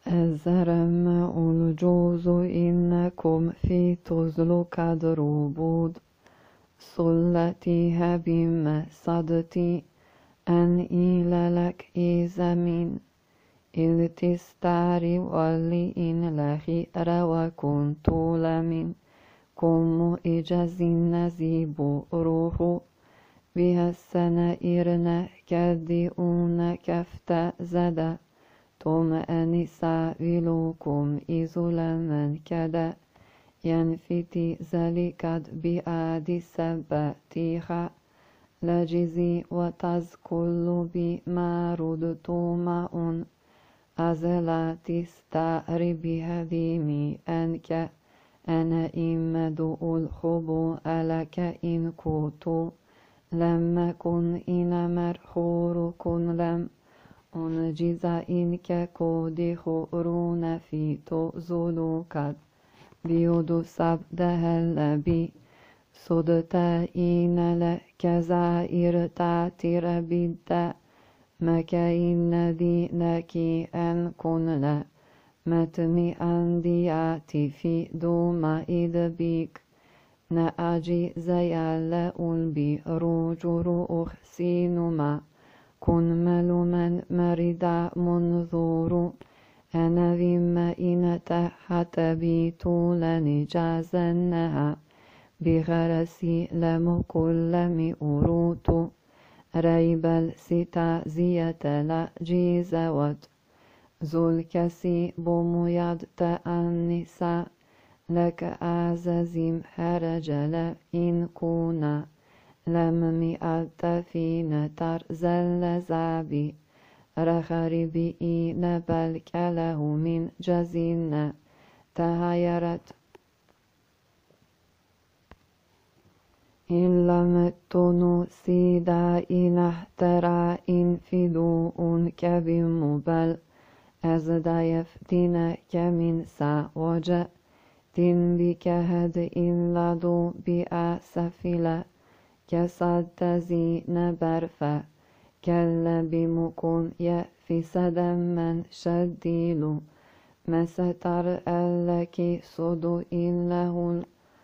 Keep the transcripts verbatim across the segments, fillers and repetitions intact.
الزرم الجوز إنكم في تزل كدروبود صلتي هبيم صدتي أن إلالك إزمين إذ تستاري ولي إن لخي وكنت لمن كم إجازين نزيب روح بها السنة إرنا كذئون كفت زدا توم أنسا ويلوكم إزولا من كدا ينفتي ذلك بآدي سبتيخا لجزي وتذكل بما ردتما أن أزلا تستعري بهذيمي أنك أنا إمد الخبو ألك إن كنت لم كن إن مرخور كن لم أنجز إنك كودي خورون في تؤذلو كد بيود سبده اللبي صدتا إن لك زائر تاتر بدا مكا إن دينك أن كن لا متني أندياتي في دوما إذ بيك نأجي زيال ألبي رجر أخسين ما كن ملوما مريدا منظور أنا بما إن تحت بيتولني جازنها بغرسي لم كل مئروت ريب الستا زية لا جيزوت ذو الكسي بمياد تأنسا لك أعززم هرجل إن كونا لم مئات فينا ترزل زابي رخربي إن بلك له من جزينا تهيرت إن لم تنو سيدا إن احترى إن فدوء كبمبل أزدا يفتنك من سا وجأ تن بك هد إن لدو بأسفلا كسد زين برفا كلا بمكن يأفي سدما شديل ما ستر ألك صدو إن له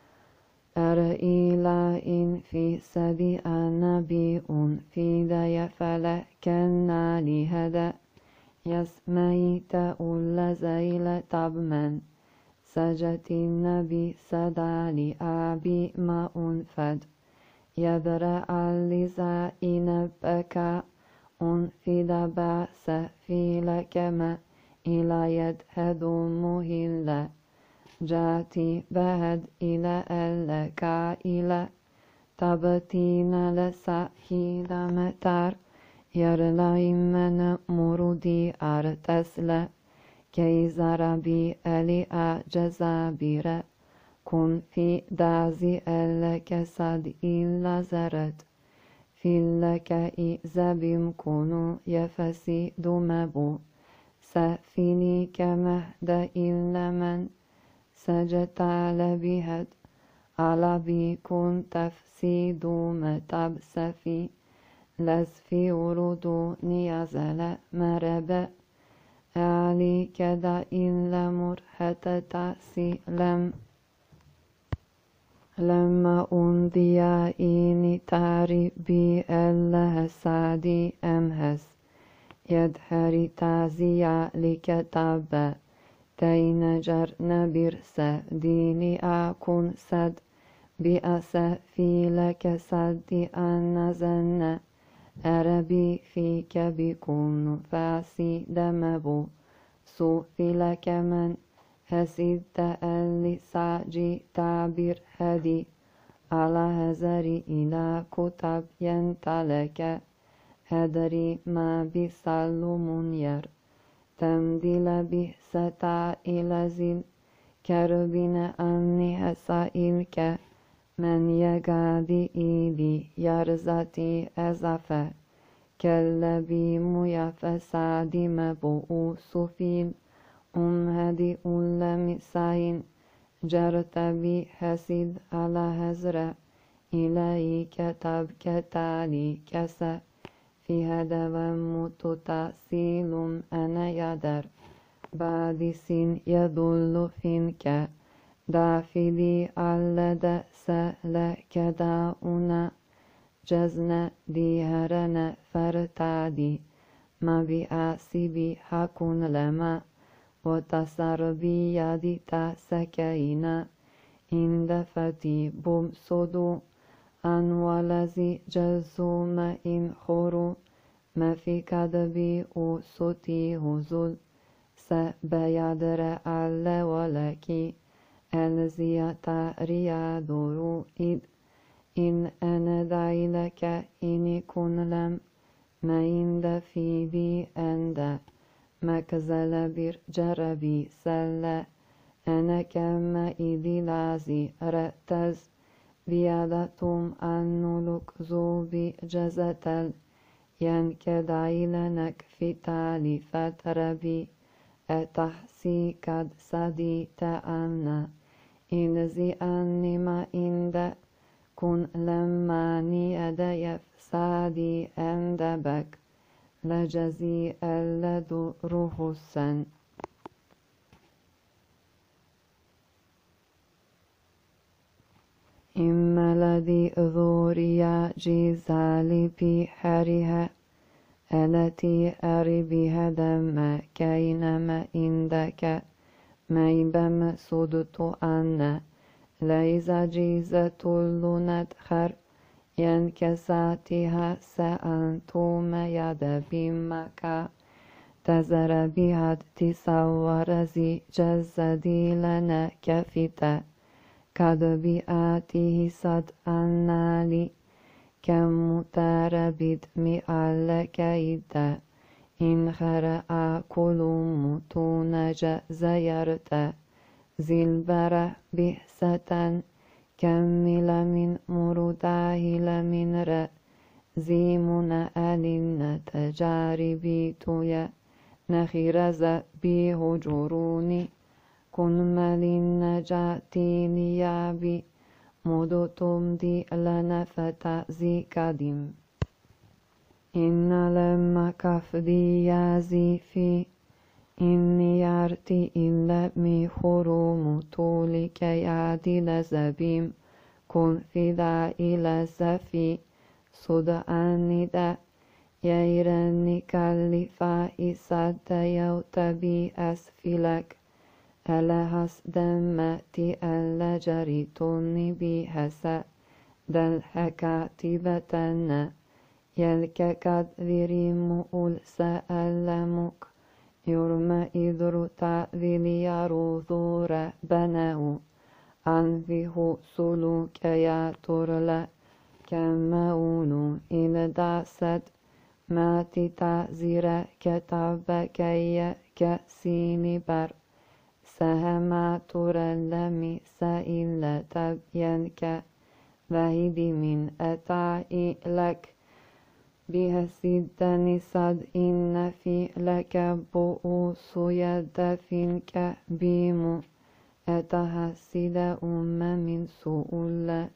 أرئيلا إن في سدي نبي في دي فلا كنا لهذا يسميت أول زيل طبما سجت النبي سدى لأبي ما أنفد يبرأ لزائن بكى أنفد بأس في لكما إلى يدهد مهلا جاتي بهد إلى ألكا إلى تبتين لساحي لمتار يرلى من مرودي أرتسل كيزر بي ألي أجزابير كن في دازي ألك صد إلا زرت في لك إزابيم كونو يفسي دمبو سفيني كمهد إلا من سجت على بهد على بي كن تفسيد متبسفي لسفي وردو نيازل مرب علي كدا إن لمرحة تأسي لم لما أنذيا إني تاري بي الله سادي أمهس يدهري تازيا لكتاب تينجر نبرس ديني أكون سد بأس في لك سد أن زن أربي فيك بكون فاسي دمبو سوفي لك من هسيد تألي ساجي تعبير هدي على هزري إلى كتاب ينتلك هدري ما بسلو منير تمدل به ستا إلى زل كربين أني هسائلك من يقادي إيدي يرزتي أزفا كالذي ميفساد مبؤوس فيل أم هدي أولم ساين جرت بي حسد على هزر إلهي كتب كتالي كسا في هذا ومت تأصيل أنا يدر حادث يدل فينك دافدي على دأس لك داؤنا جزنا ديهرنا فرتادي ما بآسبي حكون لما وتصر بيدي تسكينا إن دفتي بوم صدو أن ولزي جزوم إن خورو ما في كدبي أو صوتي هزول سبيادر على ولكي الزياتا ريادورو إذ إن أنا دايلك إني كن لم ما إند في بي أندا مكزل بير جربي سلا أنا كما إذي لازي رأتز بيادتم أنولك زوبي جزتل ينكدايلنك في تالي فتربي أتحسي قد صدي تأنا إن زي أني ما إند كن لما نيد يفسادي أندبك لجزي اللدو روح السن إما الذي ذوريا جزالي بحرها التي أري بها دم كينما عندك ميبم سدت أن ليس جيزة لندخر ينكساتها سأنتم يد بمكا تزر بها تصور زي جزدي لنا كفتا قد بآته صد أنالي كم متربد مئال كيدا إن خرأ كل متونج زيرت زلبرة بحسة كمل من مرداه من رأ زيمنا ألن تجاربي تويا نخرز بهجروني كن ملين جاتيني يابي مدتم دي لنا فتأزي كديم إن لما كفدي يازي في إني يارتي إلا مي خروم طولي كي عادل زبيم كن فدا إلى زفي صدعني دا ييرني كالفا إساد يوتبي أسفلك ألهس دمتي ألا جريتني بهسا دل حكاتبتنا يلك كدري مؤل سألمك يرمى إذر تأذيلي يروذور بناو أنفه سلوك يا ترلا كما أولو إلى داست ما تتعزير كتاب كي كسيني بر سهما ترلمي سائل تبينك وهدي من أتعي لك بهسيدني صد إن في لك بؤوس يد فينك بيمو أتحسد أم من سؤول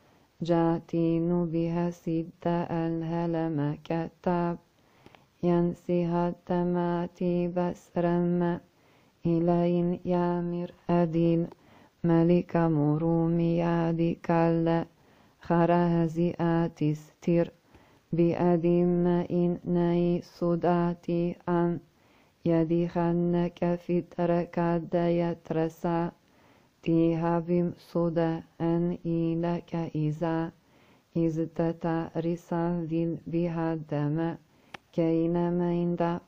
جاتين بهسيد الهلم كتاب ينسيها التماتي بسرم إلين يامر أدين ملك مرومي يادي كال خرهزي آتس تير بأدم إن ناي صداتي أن يدي خنك في تركاد يترسا تيهابم صدا أن إلك إذا إذ تتارسا ذل بها الدم كينما عند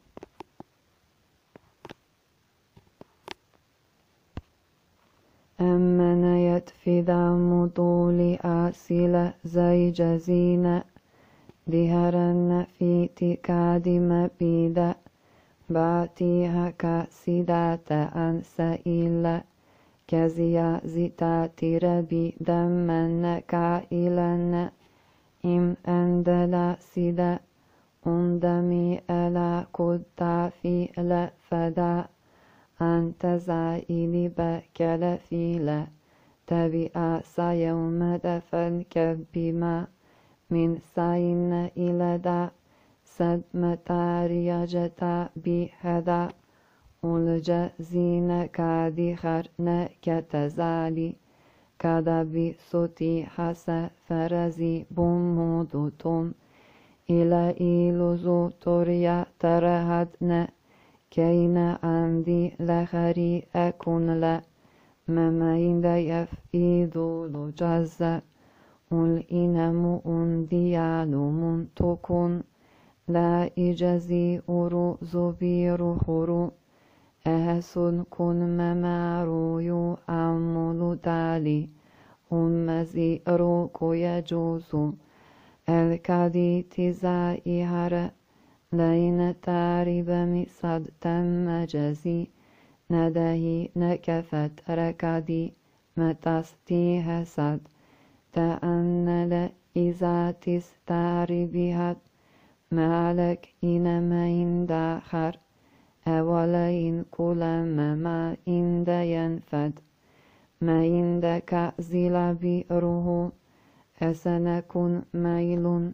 أمن يتفذ مطول آسل زي جزين دهرن في تكاد مبيدا باتيها كسيدات أن سئل كزيا زيتات ربي دمن كائلن إم أندلا سيدا أندمي ألا كتا في لفدا أنت زائل بكال فيلا تبئا سيوم دفن كبما من سين إلى دا سد متاريجتا بهذا الجزين كادي خرن كتزالي كدبي صوتي حسا فرزي بمودوتم إلى إلوزو توريا ترهدنا كينا عندي لخري أكون لا مما ينديف إيدو لجزا الإنم أنديالوم تكون لا إجازي أرو زبير خرو أهسن كن ممارو يو أمولو دالي أمزي روكو يجوزو الكادي تزاي هر لين تاريب مصد تم جزي ندهي نكفت ركادي متستي هسد تأنل إذا تستاري بهت مالك إنما إن داخر أولا إن كل ما إن ينفد ما عندك زل بئره أسنكن ميل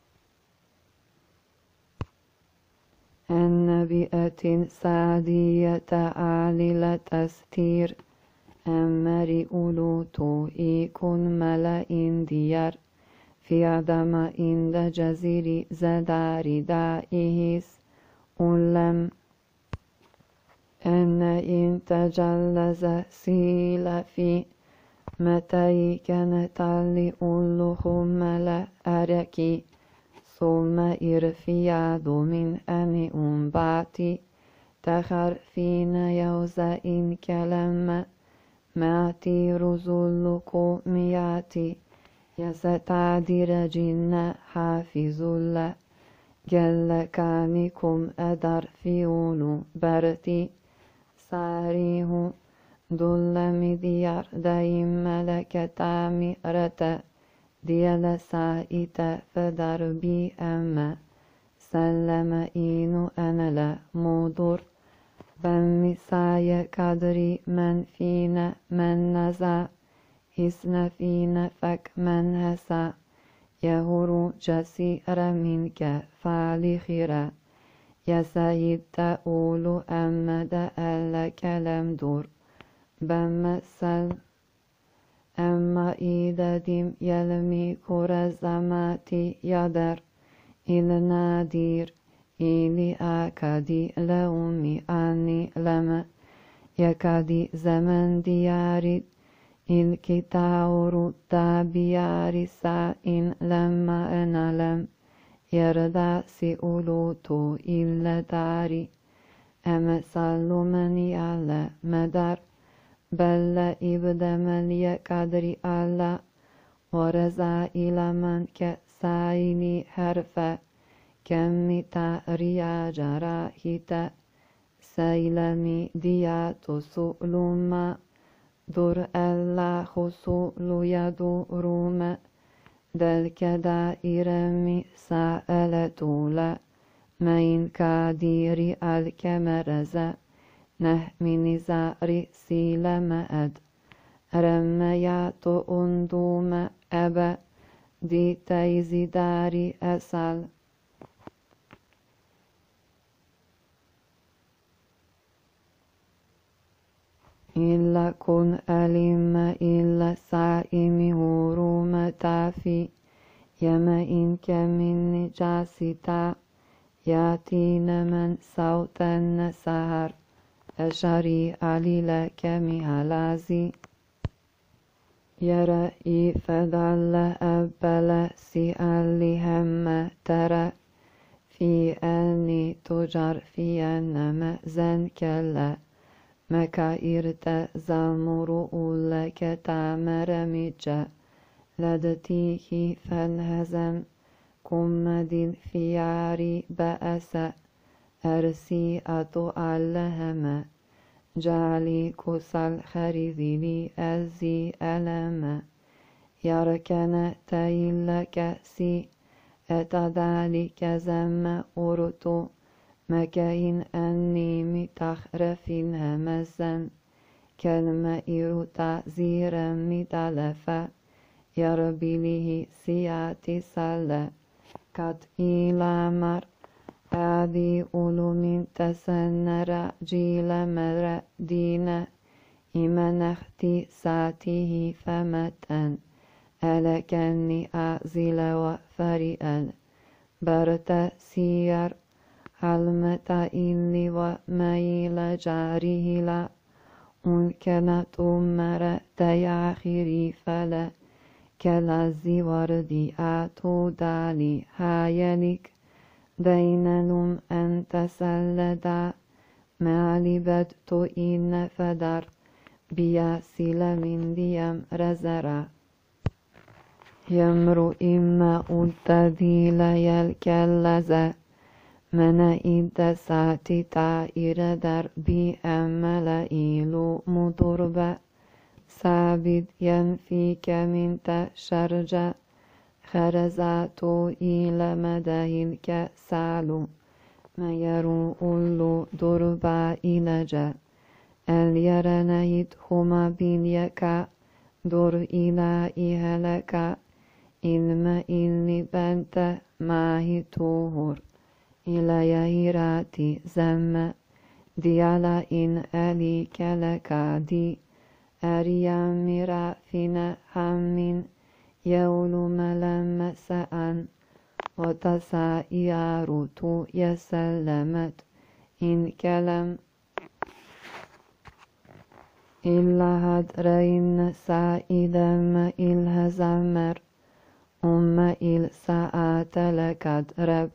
النبيئة سعدية عاللة أستير أمري أولوتو إيكون ملا إنديار في عدم إند جزيري زداري دائهيس أولم أن إن تجلز سيل في متى كانت لي أولهم ملا أركي ثم إرفياد من أن أنباتي تخرفين يوزا إن كلم ماتي رزلكو مياتي يستعدر جن حافظ الله جل كانكم أدر فيون برتي ساريه دل مديار دايم ملك تامرة ديال سائت فدر بي أما سلم إينو أنا لا مدر بمساي كدري من فينا من نزا إسن فينا فك من هسا يهور جسير منك فالخيرا يا سيد تقول أمد ألا كلام دور بمثل أما إذا ديم يلمي كرزماتي يدر إلى نادير إلي أكادي لأمي أني لما يكادي زمن دياري الكتاور تابياري سائن لما أنا لم يرضى سئولوتو إلا داري أما سلمني على مدار بل إبدا من يقدر على ورزا إلى من كسائني حرفا كم تاريا جراحيتا سيلمي دياتو سؤلما دور الله خسول يدورما دلك دائرمي سألتولا من كاديري الكمرزا نحمي زاري سيلما أد رمياتو أندوما أبا دي تيزي داري أسال إلا كن ألم إلا سائم هروم تافي يما إنك من نجاستا ياتين من صوتا سهر أشري علي لك مهلازي يرى فضل أبلا سئل هم ترى في أني تجر في أن مأزن كلا مكائرت زمر لك تعمر مجا لدتيه فانهزم كمد فياري بأس أرسي أتو اللهم جعلي كسل خريذي أزي ألم يركن تيلك سي أتذلك زم أرتو مكاين أني متخرف همزا كلمة إيرو تعزيرا متلفا يربي له سياتي سلا كت إلى مر أعدي أولومين تسنر جيل مر دين إمنختي ساته فمتن ألكني أعزل وفريئا برت سير علمتا إلي وميل جاره لا أنكنت أمر تياخري فلا كلازي وردي آتو دالي هايلك دينلم أن تسلدا معلي بدتو إن فدر بياسيل من ديم رزرا يمرو إما أنتذيل يلكلز من إنت ساتي تائر در بي أمل إيلو مضرب سابد ينفيك من تشرج خرزاتو إلى مدهلك سالو ما يرو أولو دربا إلجا اليرنيت هما بينيكا دور إلى إهلكا إلما إلي بنت ماهي توهر إلى يهيراتي زم ديالا إن ألي كلكا دي أريام مرافين حمين يولو ملم سأن وتسائيار تو يسلمت إن كلم إلا هدرين سائدم إلهزمر أم إل ساعات لكد رب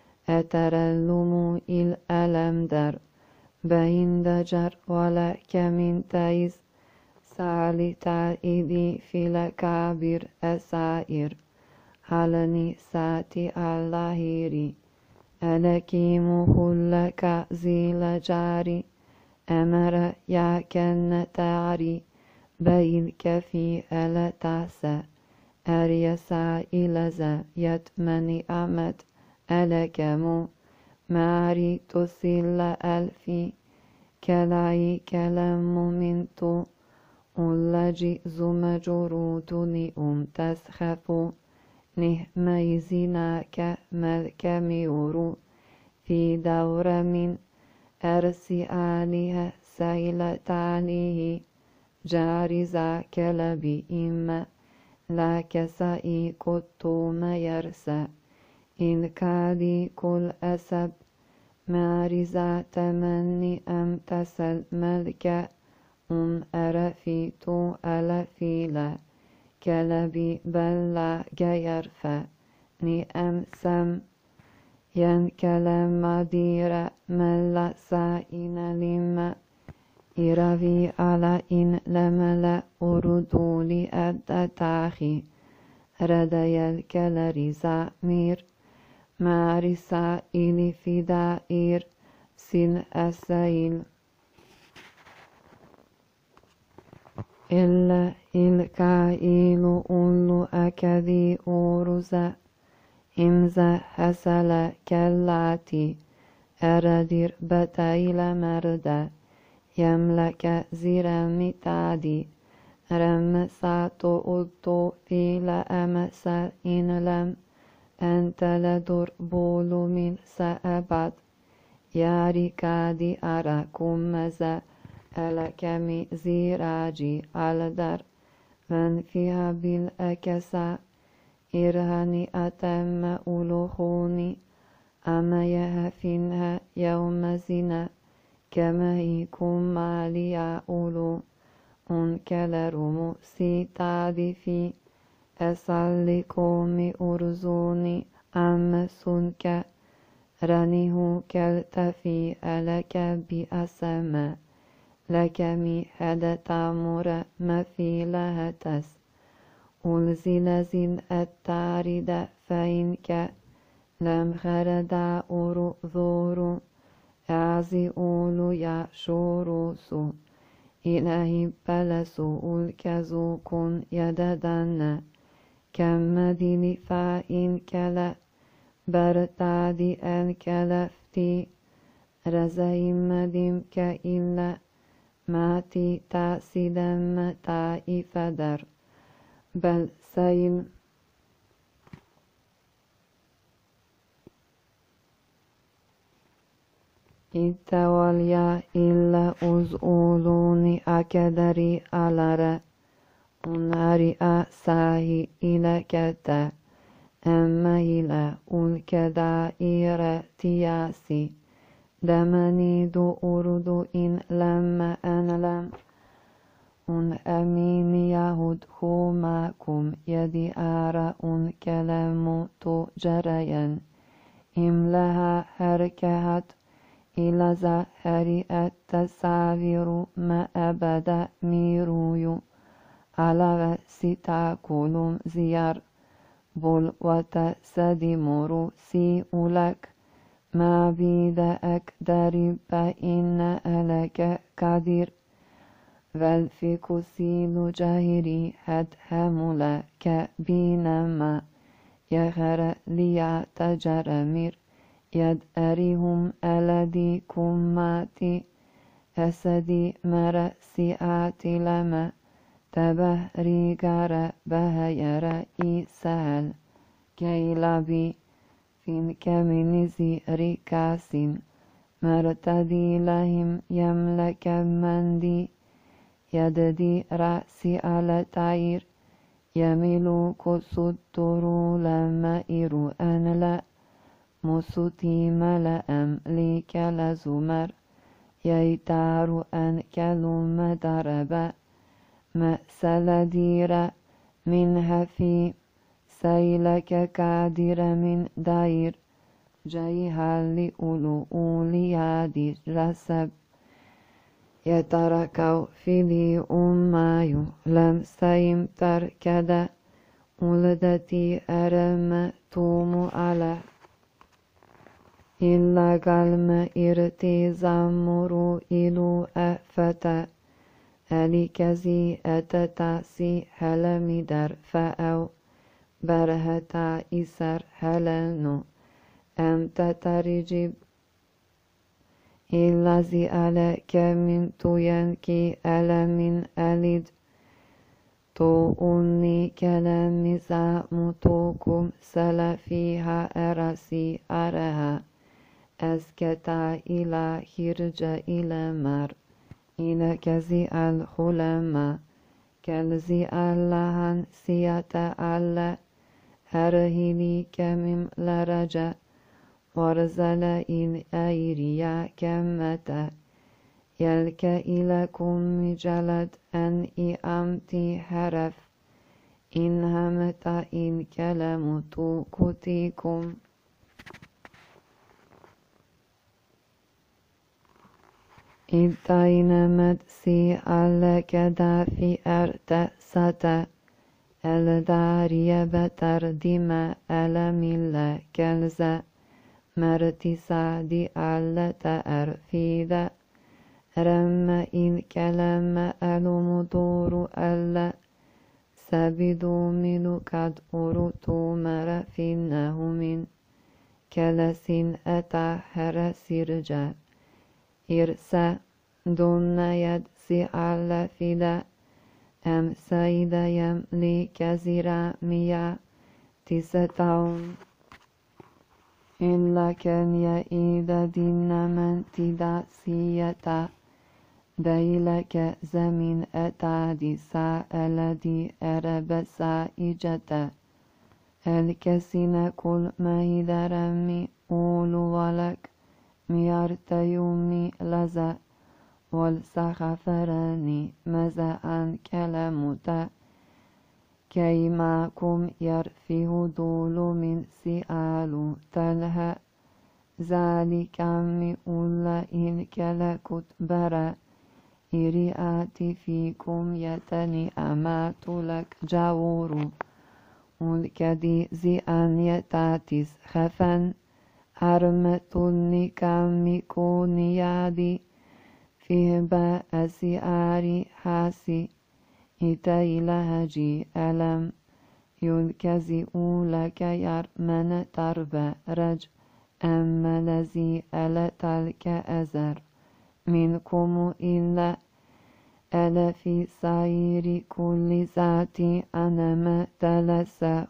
أترلم الألم در بين دجر ولا كمن تيز سالي تائدي في الكابر أسائر حلني ساتي اللهيري ألكيم لك زيل جاري أمر يا كن تعري بيلك في ألا تعسى أريسا إلزا يتمني أمت ألكمو ماري تسل ألفي كلاي كلام منتو أولجي زم جرودني أم تسخفو نهميزناك ملك ميورو في دور من أرسي آلها سيل تاليه جارزا كلبي إما لا كسائي كتو ما يرسى إن كادي كل أسب مارزا تمني أم تسل ملك أم أرفيتو ألفيلا كلبي بلا جيرفا ني أم سم ينكلم مدير ملا سائن لما إرافي على إن لملا أردو لأدتاخي ردي الكلري زامير مارسا إلي فدائر سن أسيل إلا الكائل أولو أكذي أورزا إمزا حسل كاللاتي أردير بتايل مردا يملك زرامي تادي رمساتو أدو فيلا أمسا إن لم أنت لدر بولو من سأبد ياري كادي أراكم مزا ألكمي زيراجي على در من فيها بالأكسا إرهاني أتم ألوخوني أما يهفنها يوم زنا كما يكون مالي أولو أنكلرم سيتادي في أسالكم أرزوني أم سنك رنيه كالتفي ألك بأسما لكمي هذا تامر ما في لها تس أنزل زن التارد فإنك لم خرد أورو ذورو أعزي أولو يا شوروسو إلهي بلسو الكزو كن يددن كم مدين فإنك لا برتادي الكلفتي رزي مدين كإلا ماتي تاسدم تائف در بل سيل Ittavalja illa uzuluni akedari alara. Unari a sahi ilaketa. Emma ila ulkeda ira tiasi. Damani du urdu in lamma analam. Un amini yahud humakum yadi ara un kalamu tu jarayan. Imlaha harkahat ilaza hariat tasaviru ma abada miruyu. Alaga sitakulum ziyar. Bul wata sadimuru si ulak. ما بيدأك درب إن ألك قدير والفكسيل جاهري هد هملا كبينما يغر ليا تجرمير يد أريهم ألدي كماتي أسدي مرسي آتي لما تبهري غر بهير إيسال كيلابي fin كمن زئر كاسم مرتدي لهم يملك مندي يددي رأسي على تعير يميل كسطر لما إرو أن لا مسوتي ملأم ليك لزمر ييتار أن كلم دربا مأسل دير منها في سيلك كادر من داير جايها لأولو أوليادي رسب يتركوا في لي أمايو لم سيم تركدا ولدتي أرم توم على إلا قلم إرتي زمرو إلو أفتا أليكزي أتتاسي هلمي در فأو برهتا إسر هلنو أم تترجب إلا زي عليك من توينكي ألا من ألد تو أني كلام زامتوكم سلا فيها أرسي أرها أسكتا إلى هرج إلى مر إلى كزي الخلما كالزي اللهن سياتا ألا هرهني كمم لرجا ورزل إن أيريا كمتا يلك إلكم جلد أن إأمتي حرف إن همتا إن كلمت كتيكم إدينمت سي ألك دافي أرتستا الداري بتر دما ألملا كالزا مرتسا دي ألتا أرفيدا رم إن كلام ألمدور ألا سبدو من قد أرتو مرفنه من كلسين أتحر سرجا إرسا دون يد سي على فدا أم سيدا يملي كزيرا ميا تستون إلا كان يئيد دين من تدا سيتا دايلك زمين أتادي سا الذي أرب سائجتا الكسين كل ما يدرمي أول ولك ميارت يومي لزا والسخفرني مزاء كلمتا كيماكم يرفيه دول من سئال تلها ذلك عمي أولا إن كلكت برا إرياتي فيكم يتني أمات لك جاور الكدي زئان يتاتيس خفن أرمتني كامي كوني يادي فيه بأسي آري حاسي إتاي لهجي ألم يلكزي أولك يرمن تربى رج أما لزي ألتلك أزر منكم إلا ألا في سير كل ذاتي أنا ما تلسى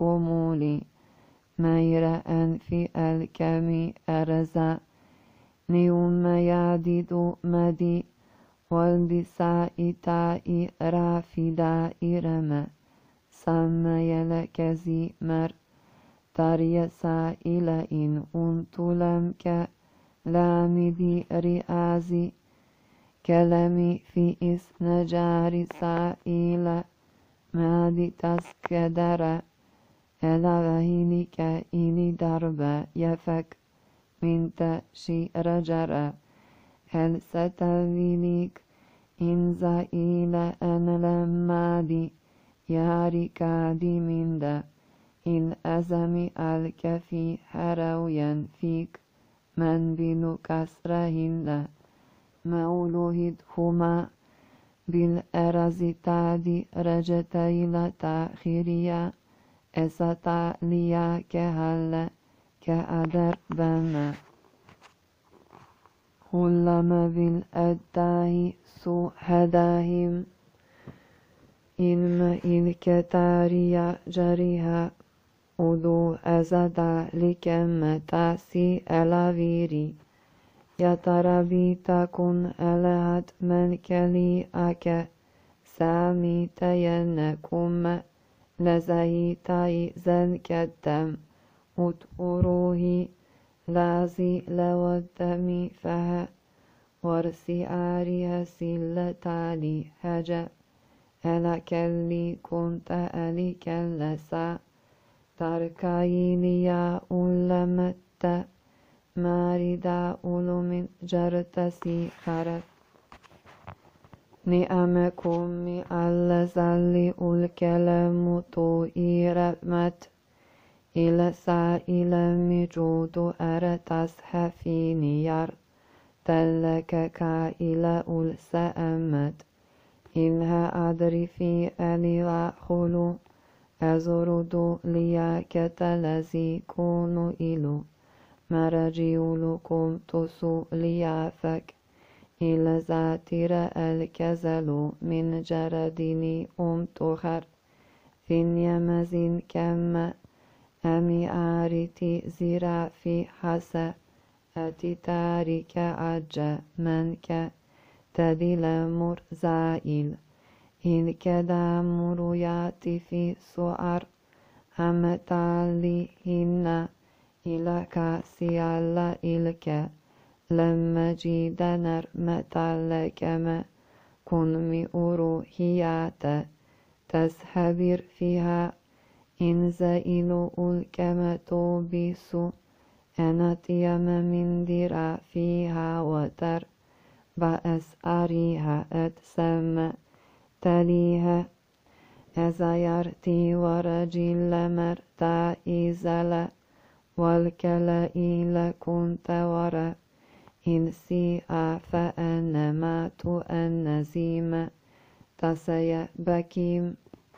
الكمولي مير أن في الكمي أرزا نيوم يعدد مدي والبساء تاء رافدا إرما سما يلكزي مر تاري سائل إن أنت لم كلامدي رئازي كلامي في إسن جاري سائل مادي تسكدر ألا وهينك إني درب يفك من تشي رجر هل ستذينيك إن زائل أنا لما دي ياري كادي من دا إن أزمي الكفي هرويا فيك من بنو كسرهن مولوهد هما بالأرز تادي رجتيل تاخيريا أستا ليا كهل كأدر بنا هلما بالأداه سو هداهم إلما الكتاريا جريها أدو أزدا لكم تاسي ألاويري يتربي تكن ألهت من كلي أك سامي تينكم لزهي تاي زن كدم أتؤروه لازي لودمي فها ورسي آريها سلة تالي هجا ألا كلي كنت ألي كلسا تركايني يا أولمت ماردا أولم جرتسي خرف نعمكم الزل الكلام طائرمت إلى سائل مجود أرتسحفين ير تلك كائل السأمت إنها أدري في ألي خلو أزرد ليا كتلزي كونو إلو مرجيولكم تسو ليافك إلى زاتر الكزل من جردني أم تخر فين يمزين كما أمي آرتي زرا في حسا أتي تارك عجا منك تدل مرزائل إن كدا مرياتي في سؤر هم تاليهن إلى كاسي الله إلك لما جيد نرمة لكما كن مئورو هياتا تسحبر فيها إن زائلو الكما توبيسو أنا تيام من درا فيها وتر بأس أريها أتسمى تليها أزايرتي ورجل مرتا إزلا والكلائل كنت ورا إن سيئا فأنا مات النزيم تسيا بكيم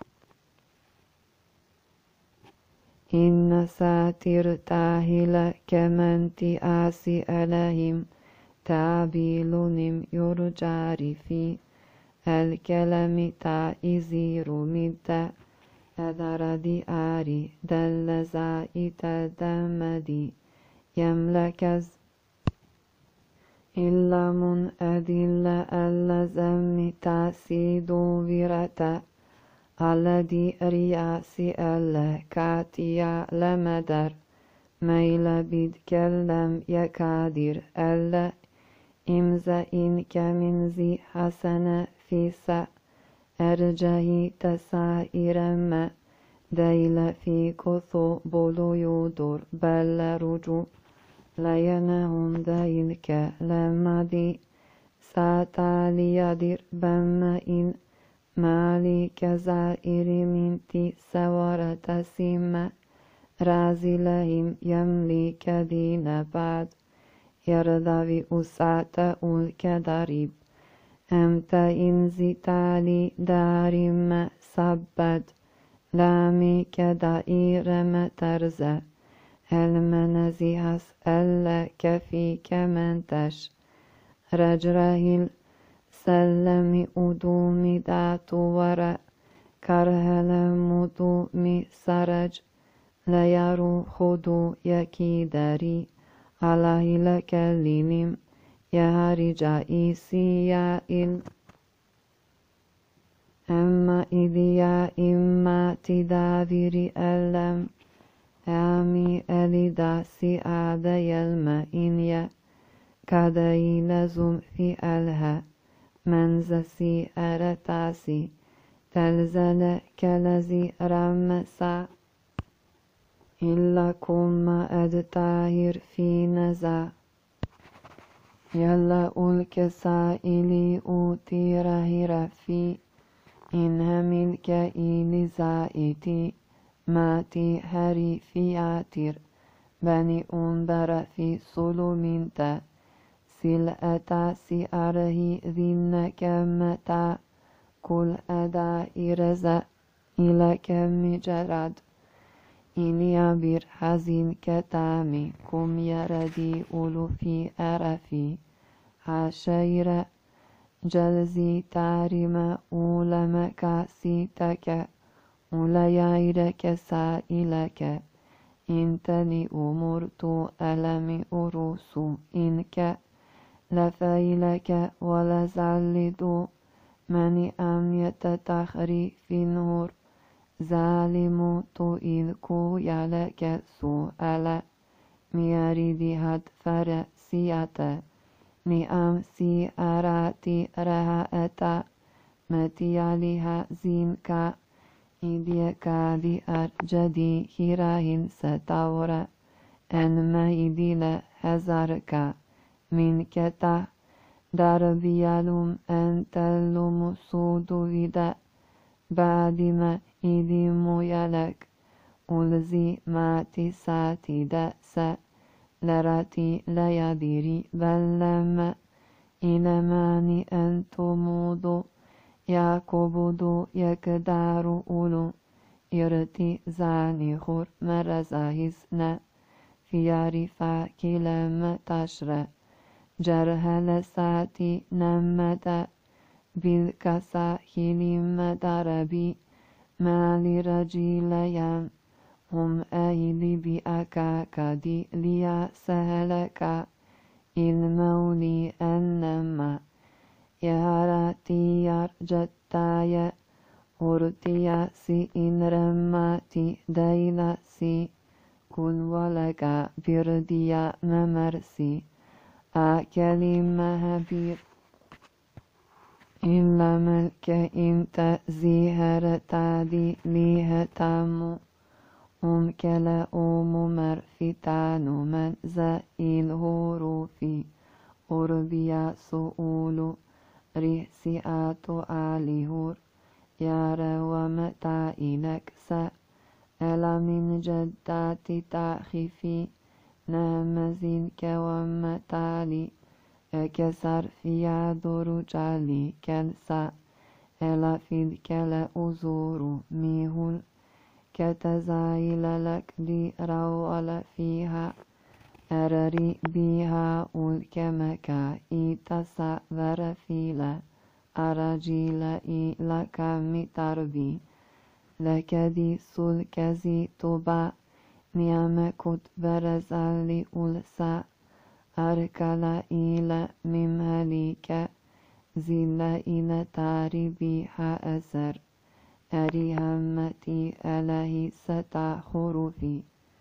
إن ساتر تاهل كمن تآسي ألهم تابيلنم يرجاري في الكلام تائزير مدى أذر دياري دل زائت دمدي يملكز إلا من أدل اللزم تاسيدو ورتا الذي رياسي الكاتيا لمدر ميل بيتكلم يكادر ألا إمزا إنك من زي حسن في سأ أرجه تسائر ما ديل في كثو بلو يدور بل رجو لا ينهم دينك لما دي ساتالي يدير بما إن مالي كزائر من تي سورة سيما رازي لهم يملي كدين بعد يرضى أسعت الكدريب أمت إن زتالي دارم سبت لامي كدائر مترزة المنزيهس ألا كفي كمنتش رجره السلم أدومي دات ورا كرهل مدومي سرج لا يرو خدو يكيدري على لكلم يهارجا إيسيا إل أما إذيا إما تدافيري ألم أمي أليدا سيادة يلما إنيا كاداي لزم في ألها منزسي أرتاسي تلزل كالذي رمسا إلا كما أدتاهر في نزا يلا أولكسا إلي أوتيرهر في إنها ملك إلي زائتي ماتي هري في عاتر بني أنبر في سلومنتا سلأتا سياره ذن كمتا كل أدا إرزا إلى كم جراد إني عبر حزين كتامي كم يردي أولو في أرفي عشيرة جلزي تارم أولم كاسيتك أولا يعيرك سائلك إنتني أمرت ألمي أروس إنك لفايلك ولا زعلدو مني أم يتتخري في النور ظالم تؤلكو يلك سؤال مياريدي هاد فرسياتا نعم سي أراتي رهاتا متياليها زينكا إديكا دي أرجدي هيراهن ستاورا أن ما إديلا هزاركا من كتا دربيالوم أن تلوم سودو إدا بعد ما إديمو يلك ألزي ما تساتي دأسا لراتي لا يديري بل لما إلى ماني أنتمودو يعقوبدو يكدارو أولو يرتي زاني خور مرزاهزنا في يعرفا كلام تشرى جرهل ساتي نمتا بالكسا هلم دربي ما لرجيليان هم أيدي بأكا كدي ليا سهلكا المولي أنما يهارتي يرجتايا أرتيا سي إن رماتي دايلا سي كل ولكا برديا ممرسي أكلمة هبير إلا ملك إنت زيهر تادي ليه تامو أم كلا أم مرفتان من زائل هروفي أربيا سؤول ريسيات آلهور يارا ومتى إلك سأل من جدات تأخفي نامزين كومتالي كسر في عذر جالي كالسا ألا في كلا أزور ميهول كتزايل لك دي روال فيها أرري بها الكمكا إتسا ورفيلا أرجيل إلا كمتربي لك دي سلكزي تبا نعمكت برزالي ألسا أركلا إلى ممهليك زيلا إلى تاربيها أسر أري همتي ألهي ستا خروفي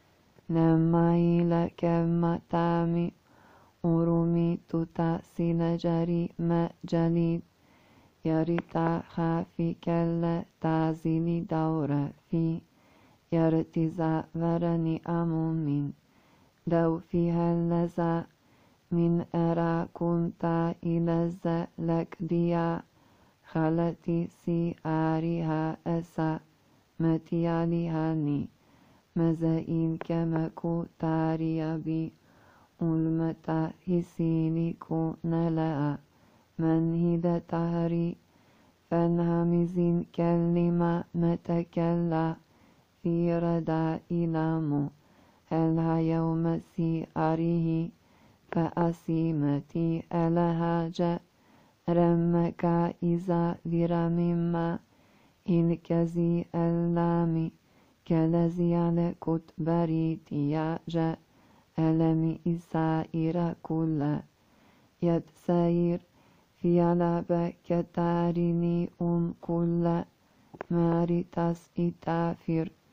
نما إلى كما تامي أرمي تتاسل جري ما جليد يرتا خافي كلا تعزيلي دورة في يرتزا ورني أمومين دو فيها اللزا من أرى كنت إلى لك ديا خلتي سي آريها أسا متياليهاني مزائين كمكو تاريا بي ألمتا هسينيكو نلا من هيدا تهري فانهمزين كلمة متكلا في ردا إلامو هلها يوم سي آريه فأسيمتي ألها جاء رمكا إذا ذرمما إنكزي اللامي كالذي على كتبريتي جاء ألمي إسائر كل يد ساير في على كتاريني أم كل ماري تاس إتافير